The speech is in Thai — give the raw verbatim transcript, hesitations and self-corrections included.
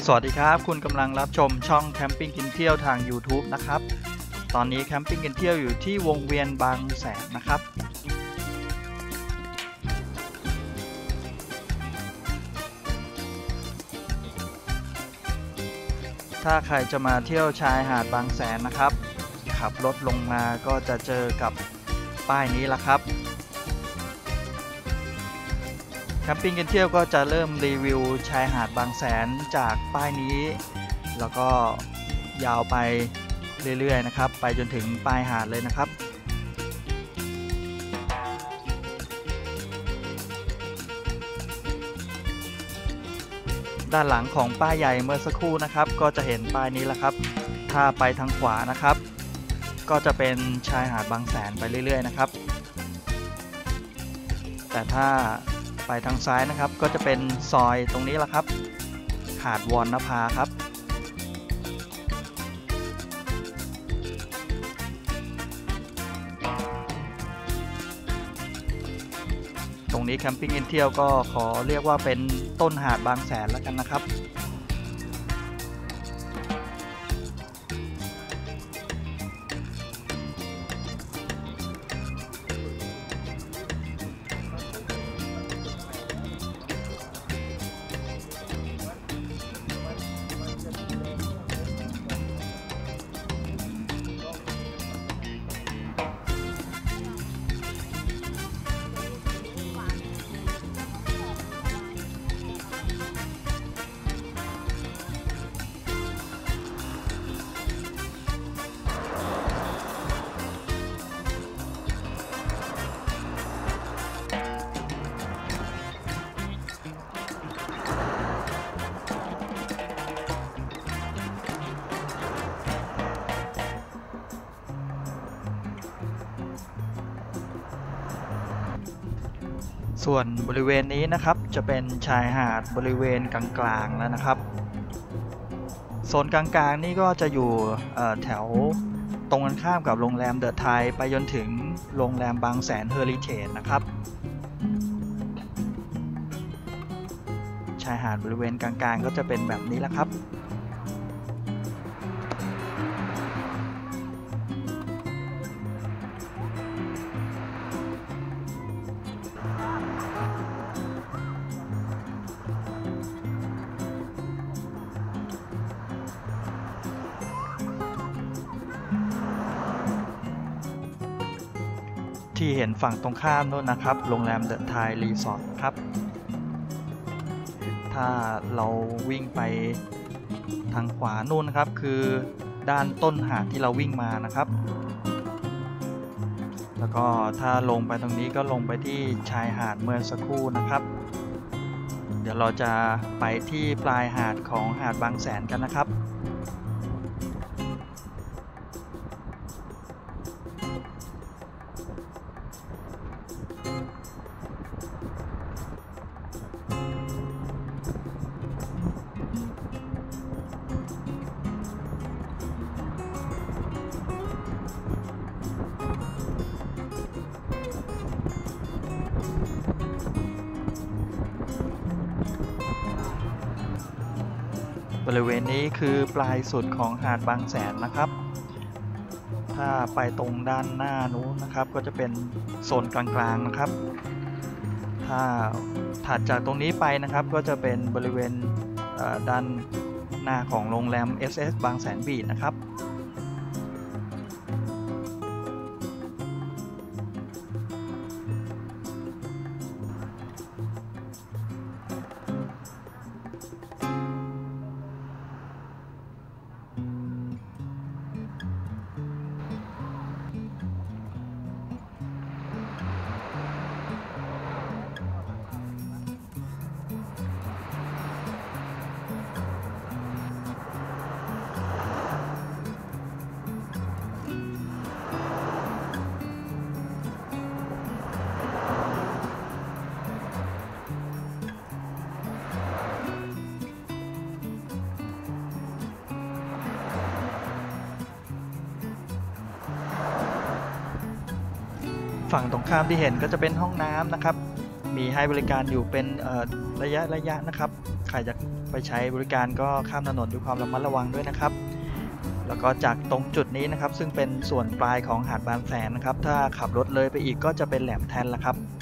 สวัสดีครับคุณกำลังรับชมช่องแคมปิ้งกินเที่ยวทาง YouTube นะครับตอนนี้แคมปิ้งกินเที่ยวอยู่ที่วงเวียนบางแสนนะครับถ้าใครจะมาเที่ยวชายหาดบางแสนนะครับขับรถลงมาก็จะเจอกับป้ายนี้ละครับแคมปิ้งกินเที่ยวก็จะเริ่มรีวิวชายหาดบางแสนจากป้ายนี้แล้วก็ยาวไปเรื่อยๆนะครับไปจนถึงปลายหาดเลยนะครับด้านหลังของป้ายใหญ่เมื่อสักครู่นะครับก็จะเห็นป้ายนี้แล้วครับถ้าไปทางขวานะครับก็จะเป็นชายหาดบางแสนไปเรื่อยๆนะครับแต่ถ้าไปทางซ้ายนะครับก็จะเป็นซอยตรงนี้แหละครับหาดวรณภาครับตรงนี้แคมปิ้งกินเที่ยวก็ขอเรียกว่าเป็นต้นหาดบางแสนแล้วกันนะครับส่วนบริเวณนี้นะครับจะเป็นชายหาดบริเวณกลางๆแล้วนะครับโซนกลางๆนี่ก็จะอยู่แถวตรงกันข้ามกับโรงแรมเดอะไทยไปจนถึงโรงแรมบางแสนเฮอริเทจนะครับชายหาดบริเวณกลางๆก็จะเป็นแบบนี้แหละครับที่เห็นฝั่งตรงข้ามนู้นนะครับโรงแรมเดอะไทยรีสอร์ทครับถ้าเราวิ่งไปทางขวานู่นนะครับคือด้านต้นหาดที่เราวิ่งมานะครับแล้วก็ถ้าลงไปตรงนี้ก็ลงไปที่ชายหาดเมื่อสักครู่นะครับเดี๋ยวเราจะไปที่ปลายหาดของหาดบางแสนกันนะครับบริเวณนี้คือปลายสุดของหาดบางแสนนะครับถ้าไปตรงด้านหน้านู้นนะครับก็จะเป็นโซนกลางๆนะครับถ้าถัดจากตรงนี้ไปนะครับก็จะเป็นบริเวณด้านหน้าของโรงแรม เอส เอส บางแสนบีชนะครับฝั่งตรงข้ามที่เห็นก็จะเป็นห้องน้ำนะครับ มีให้บริการอยู่เป็นระยะระยะนะครับรจะไปใช้บริการก็ข้ามถนนด้วยความระมัดระวังด้วยนะครับแล้วก็จากตรงจุดนี้นะครับซึ่งเป็นส่วนปลายของหาดบางแสนนะครับถ้าขับรถเลยไปอีกก็จะเป็นแหลมแทนละครับ